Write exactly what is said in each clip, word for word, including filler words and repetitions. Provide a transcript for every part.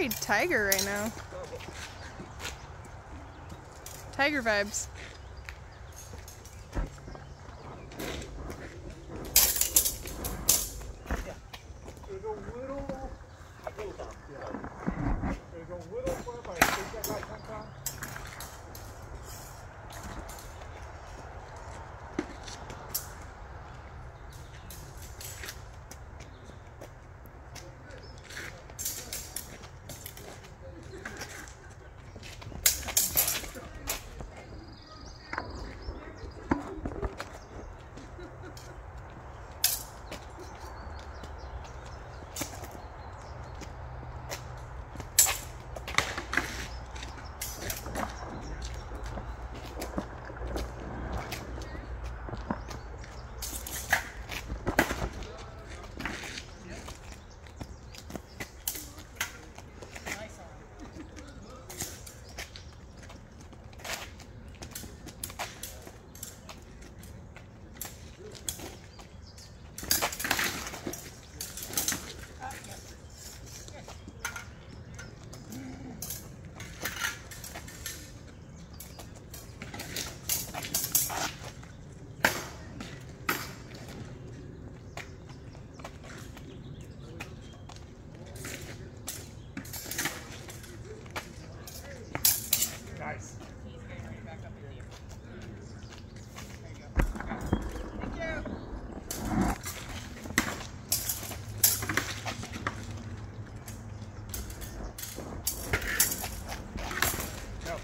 very tiger right now. Tiger vibes. Nice. He's getting ready back up with you. There you go. Thank you. Go.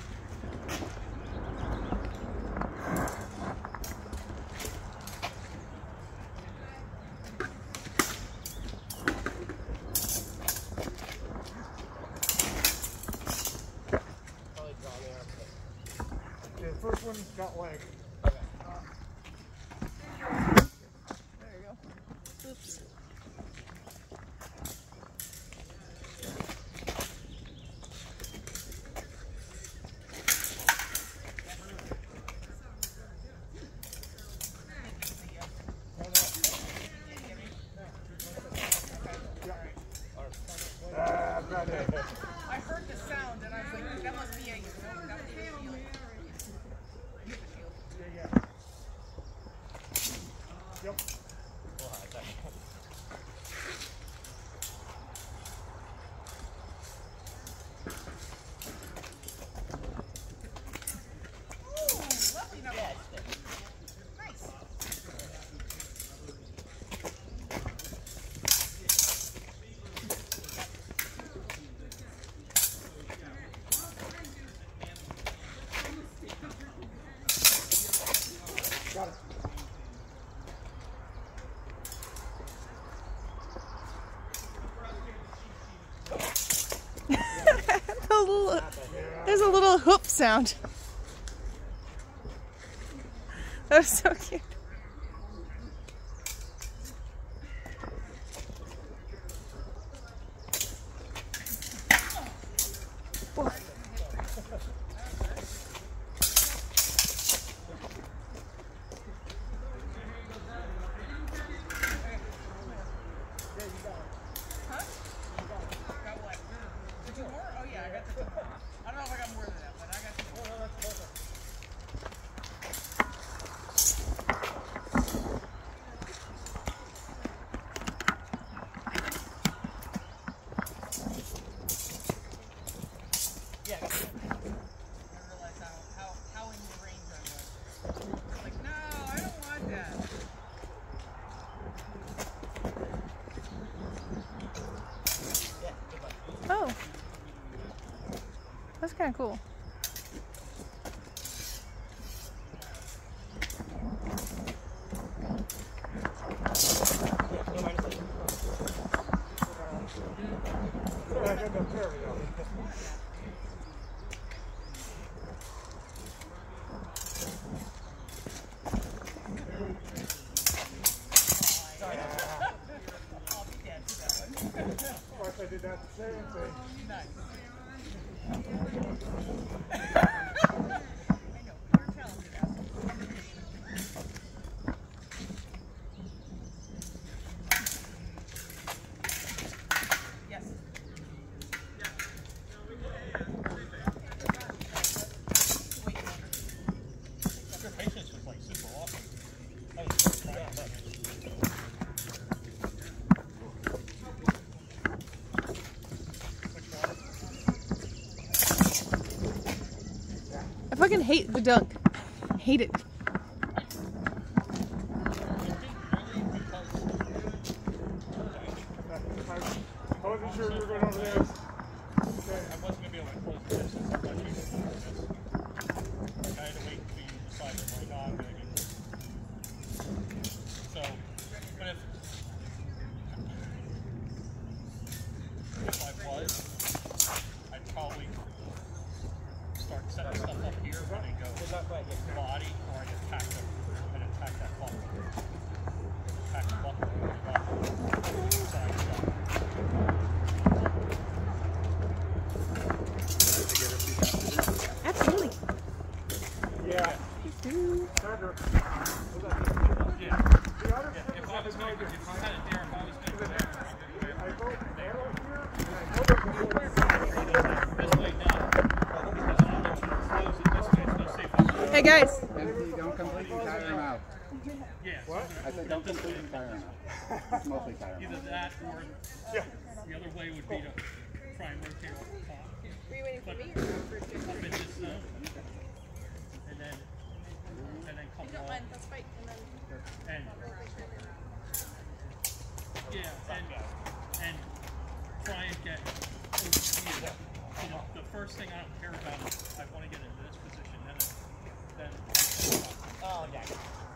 The first one got leg. There you go. Oops. Ah, got it. I heard the sound and I was like, that must be a, no, that was a shield. You have a shield. Yeah, yeah. Yep. Ooh, lovely number. Nice. Got it. The little- There's a little hoop sound. That was so cute. Whoa. Got what? Two more? Oh yeah, I got the two more. I don't know if I got more than that, but I got two more. Yeah. I realized how, how, how in the range I was. I was like, no, I don't want that. Oh. That's kind of cool. There we go. I'll be dead for that one. Of course, I did that the same thing. Nice. I know, you're talented. Yes. freaking hate the dunk. Hate it. I wasn't sure you were going over there. Okay. I wasn't going to be able to close the distance. I thought you were going to do this. Like, I had to wait until you decided, like, oh, I'm going to get this. So, but if, if I was, I'd probably start setting stuff up here and then go body, or I'd attack the, I'd attack that buckle. Attack the buckle with the buckle. Side shot. Absolutely. Yeah. Ooh. Sandra. Yeah. The other Yeah, if I was going to, if you had it there, if I was going to there, I vote arrow here, and I know there's a whole this way down. Because I'm going to close it this way, it's no safe. Hey guys. Empty, don't completely tire them out. Yeah. What? I said don't completely tire them out. Just mostly tire them Either out. that or Yeah. the other way would be to try and rotate off the top. Were you waiting for But me or for up in this zone, and then and then come don't along mind, let's fight and then and yeah, and and try and get over here. You know, the first thing I don't care about is I want to get into this position, then then Oh, yeah.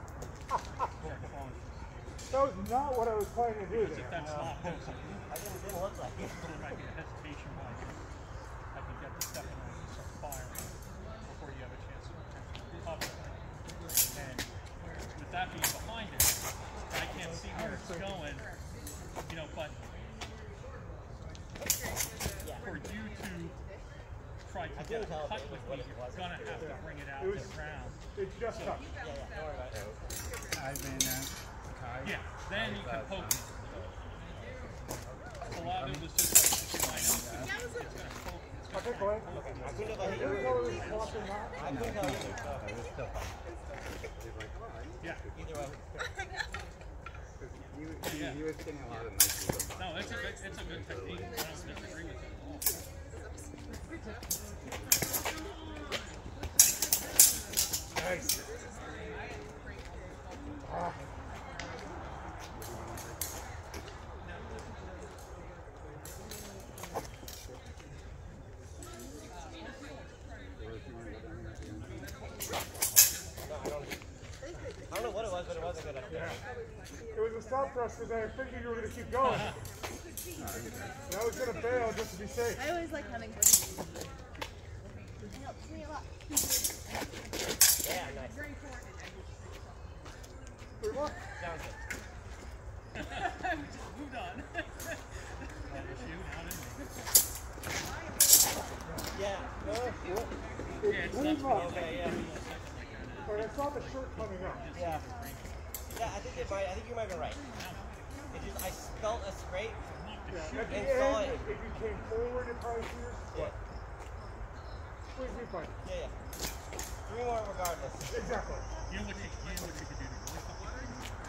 That was not what I was planning to do If there. that's not possible, I didn't, didn't look like it. there might be a hesitation like I can get the second one and start firing before you have a chance to cover. And with that being behind it, I can't see where it's going, you know, but for you to try to get a cut with me, you're gonna have to bring it out It was- and round. It just touched. Yeah, yeah, don't worry about it. I've been uh, Yeah, then you can poke it. A lot of it was just like, line up, and it's gonna poke, it's Okay, gonna go ahead. I couldn't tell Can you you. tell this watching that? I couldn't tell you. So, it was still fun. yeah. either way. He, he, he was getting a lot of nice moves. No, it's a good, it's a good technique. I don't disagree with it at all. Nice. Ah. I don't know what it was, but it wasn't good. I don't Yeah. care. It was a stop thrust because I figured you were going to keep going. And I was going to bail just to be safe. I always like having fun. It helps me a lot. Yeah, nice. Three more? Sounds good. Moved on. That issue, not in me. Yeah. No, Yeah, it's Three not more. okay, yeah. But I saw the shirt coming up. Yeah. Yeah, I think it might. I think you might be right. It just, I felt a scrape. Yeah. At the And saw end, it. if you came forward, it probably shears. Yeah. Please be fine. Yeah, yeah. Three more regardless. Exactly. You know what you, you know what you could do to really fuck with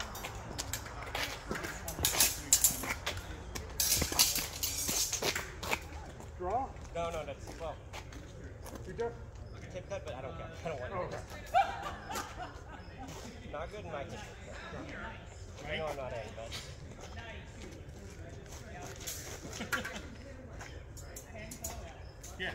me? Draw? No, no, that's well. You def? Tip cut, but I don't care. I don't want Oh, it. okay. Not good in my case. I know I'm not A, but. Yeah.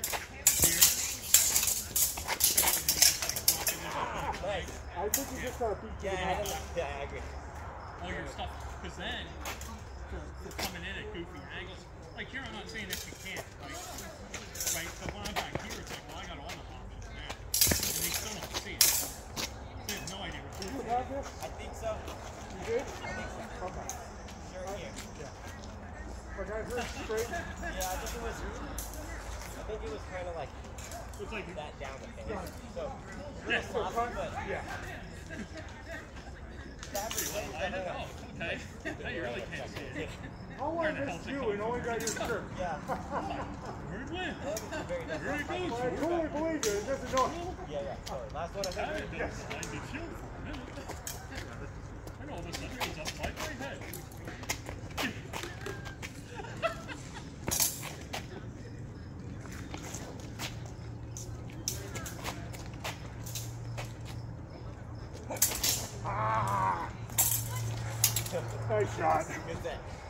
Nice. I think you just got to beat to Yeah, the I, mat. don't- yeah, I agree. All your stuff, because then, for, for coming in at goofy angles, like here, I'm not saying that you can't, right? Right? But when I'm back here, it's like, well, I got all the options now. And they still don't see it. They have no idea what Do to you do. have this? I think so. You did? Okay. Sure, here. Like I heard straight. Yeah, I think it was. I think it was kind of like It's like, that down the thing. So, yeah, So sloppy, cut. but Yeah. the average way is I know. definitely Oh, okay. Now you really can't see it. How long missed you and only got your shirt? Yeah. Where'd win? That was very Here different. it goes. Well, I totally believe you. It's just annoying. Yeah, yeah. Sorry. Last one I I think. had to slide the shield for a minute. And all of a sudden, it was up like my head. Nice shot. Good set.